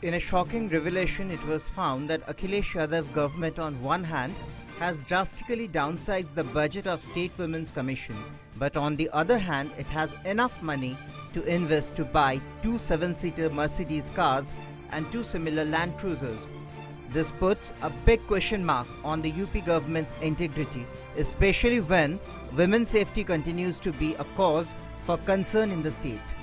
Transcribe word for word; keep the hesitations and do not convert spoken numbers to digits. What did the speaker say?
In a shocking revelation, it was found that Akhilesh Yadav government on one hand has drastically downsized the budget of State Women's Commission, but on the other hand, it has enough money to invest to buy two seven-seater Mercedes cars and two similar Land Cruisers. This puts a big question mark on the U P government's integrity, especially when women's safety continues to be a cause for concern in the state.